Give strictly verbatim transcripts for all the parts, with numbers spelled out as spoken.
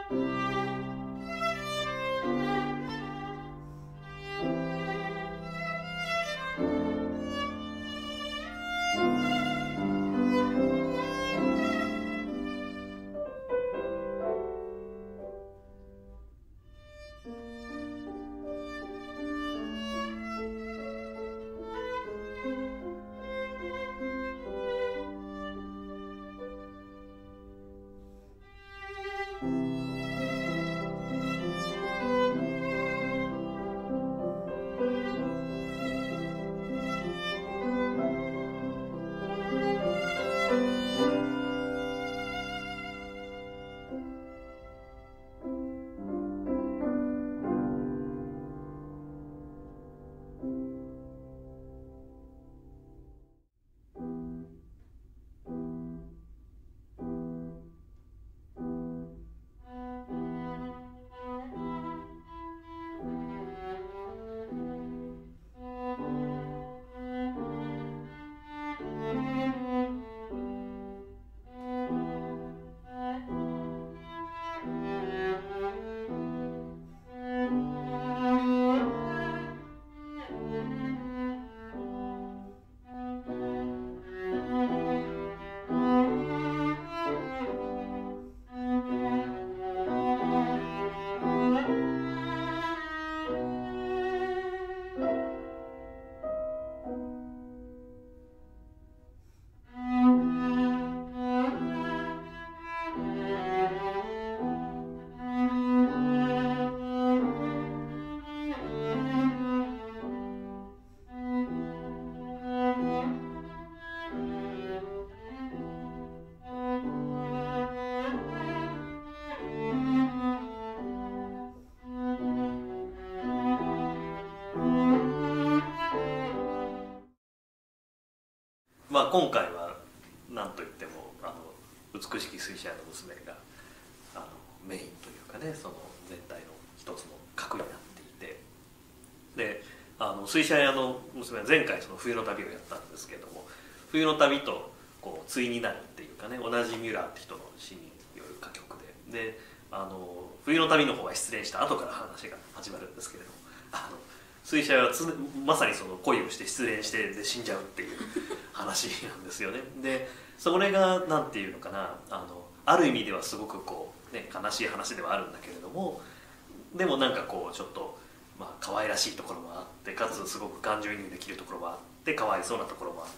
まあ今回は何といってもあの美しき水車屋の娘があのメインというかね、その全体の一つの核になっていて、であの水車屋の娘は前回その冬の旅をやったんですけれども、冬の旅とこう対になるっていうかね、同じミュラーって人の詩による歌曲で、であの冬の旅の方は失恋した後から話が始まるんですけれども、あの水車はつまさにその恋をして失恋してで死んじゃうっていう話なんですよね。でそれが何ていうのかな、あのある意味ではすごくこう、ね、悲しい話ではあるんだけれども、でもなんかこうちょっとまあ可愛らしいところもあって、かつすごく感情移入できるところもあって、かわいそうなところもあって、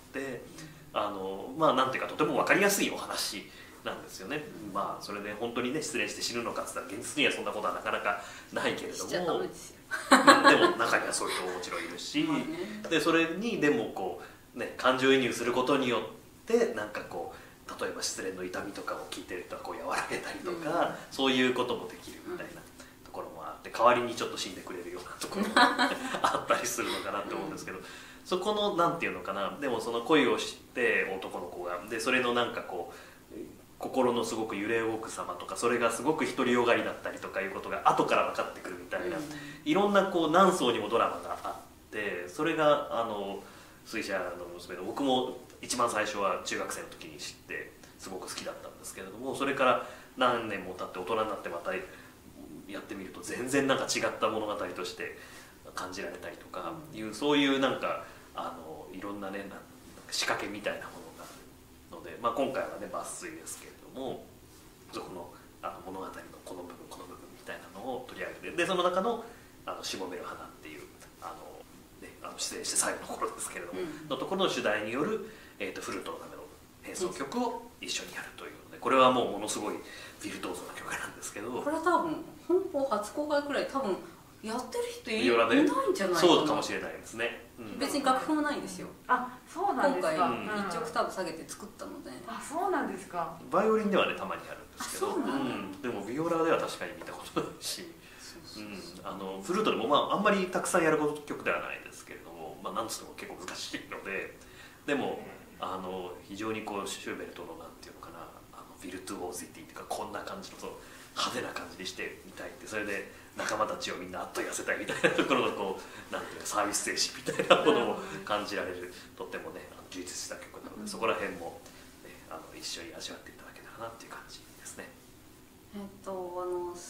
あのまあなんていうかとても分かりやすいお話なんですよね。まあそれで本当にね失恋して死ぬのかって言ったら現実にはそんなことはなかなかないけれども、でも中にはそういう人ももちろんいるし、でそれにでもこうね感情移入することによってなんかこう例えば失恋の痛みとかを聞いてる人はこう和らげたりとか、うん、そういうこともできるみたいなところもあって、代わりにちょっと死んでくれるようなところもあったりするのかなって思うんですけど、そこのなんていうのかな、でもその恋を知って男の子がでそれのなんかこう心のすごく揺れ動く様とか、それがすごく独りよがりだったりとかいうことが後から分かってくるみたいな、うん、いろんなこう何層にもドラマがあって、それがあの水車の娘の僕も一番最初は中学生の時に知ってすごく好きだったんですけれども、それから何年も経って大人になってまたやってみると全然なんか違った物語として感じられたりとかいう、うん、そういうなんかあのいろんなねなんか仕掛けみたいなものがあるので、まあ、今回はね抜粋ですけれども、そこのあの物語のこの部分この部分みたいなのを取り上げて、でその中の「あのしぼめる花」っていうあの、ね、あの出演して最後の頃ですけれども、うん、のところの主題による、えー、とフルートのための演奏曲を一緒にやるというので、これはもうものすごいビルトーゾな曲なんですけど、 これは多分本邦初公開くらい多分やってる人いないんじゃないかな。 そうかもしれないですね、 うん、別に楽譜もないんですよ。 あ、そうなんですか。 今回一オクターブ下げて作ったので、うん、 あ、そうなんですか。 バイオリンではねたまにあるんですけど、 うん、 でもビオラでは確かに見たことないし、あのフルートでもまああんまりたくさんやる曲ではないですけれども、まあ、なんつっても結構難しいので、でもあの非常にこうシューベルトのなんていうのかな、あのビルトゥオーゼティっていうか、こんな感じのそう派手な感じにしてみたいって、それで仲間たちをみんなあっと言わせたいみたいなところのこうなんていうサービス精神みたいなものも感じられる、とってもね充実した曲なので、そこら辺も、ね、あの一緒に味わっていただけたらなっていう感じですね。 えっとあの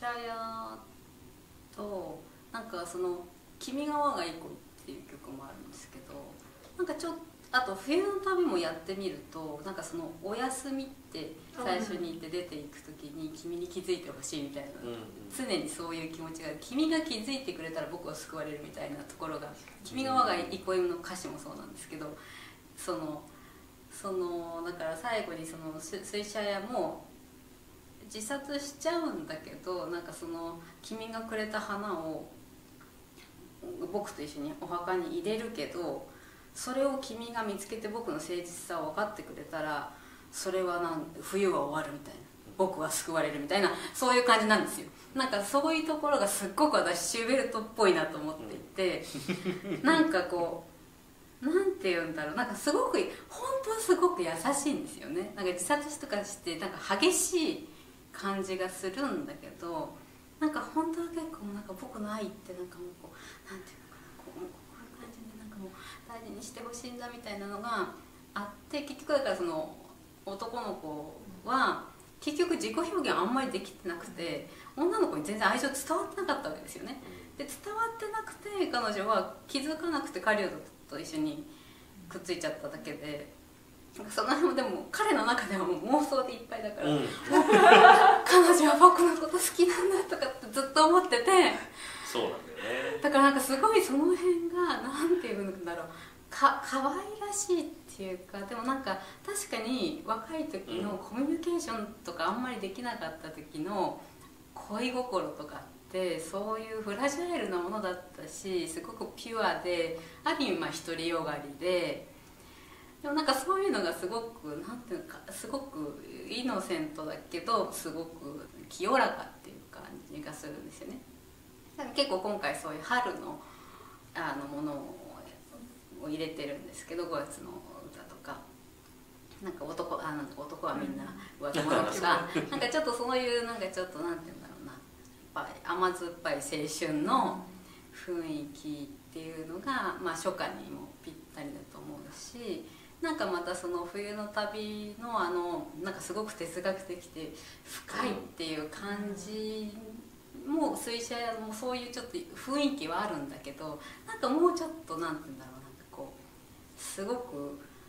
車屋となんかその「君が我がいい子」っていう曲もあるんですけど、なんかちょっとあと冬の旅もやってみるとなんかそのお休みって最初に言って出ていく時に君に気づいてほしいみたいな、うんうん、常にそういう気持ちが君が気づいてくれたら僕は救われるみたいなところが「君が我がいい子」の歌詞もそうなんですけど、そのそのだから最後にその水車屋も自殺しちゃうんだけど、なんかその君がくれた花を僕と一緒にお墓に入れるけど、それを君が見つけて僕の誠実さを分かってくれたらそれはなん冬は終わるみたいな、僕は救われるみたいな、そういう感じなんですよ。なんかそういうところがすっごく私シューベルトっぽいなと思っていて、なんかこうなんて言うんだろう、なんかすごく本当はすごく優しいんですよね。なんか自殺とかしてなんか激しい感じがするんだけど、なんか本当は結構なんか僕の愛ってなんかもうこうなんていうのかな、こうこういう感じでなんかもう大事にしてほしいんだみたいなのがあって、結局だからその男の子は結局自己表現あんまりできてなくて、女の子に全然愛情伝わってなかったわけですよね。で伝わってなくて彼女は気づかなくて狩人と一緒にくっついちゃっただけで、その辺もでも彼の中ではもう妄想でいっぱいだから、うん、彼女は僕のこと好きなんだとかってずっと思ってて、 そうなんだよね。 だからなんかすごいその辺がなんていうんだろう、か可愛らしいっていうか、でもなんか確かに若い時のコミュニケーションとかあんまりできなかった時の恋心とかってそういうフラジャイルなものだったし、すごくピュアである意味まあ独りよがりで、でもなんかそういうのがすごくなんていうかすごくイノセントだけどすごく清らかっていう感じがするんですよね。だから結構今回そういう春のあのものを入れてるんですけど、ごがつの歌とかなんか 男, あなんか男はみんな上着物とかなんかちょっとそういうなんかちょっとなんていうんだろうな、やっぱり甘酸っぱい青春の雰囲気っていうのが、まあ、初夏にもぴったりだと思うし、なんかまたその冬の旅のあのなんかすごく哲学的で深いっていう感じもう水車屋もそういうちょっと雰囲気はあるんだけど、なんかもうちょっとなんていうんだろう、なんかこうすごくなんていうんだろ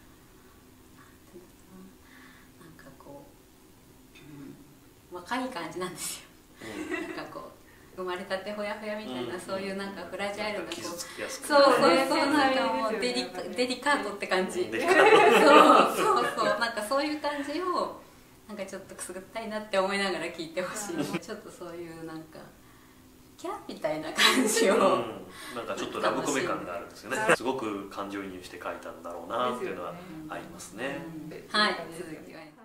うな、なんかこう、うん、若い感じなんですよ。なんかこう生まれたてほやほやみたいな、うん、そういうなんかフラジャイルなこう、そうそういうこうなんかもうデリカ、デリカートって感じ、そうそうそうなんかそういう感じをなんかちょっとくすぐったいなって思いながら聴いてほしい。ちょっとそういうなんかキャーみたいな感じを、うん、 なんかちょっとラブコメ感があるんですよね。すごく感情移入して書いたんだろうなっていうのはありますね。 はい、続きは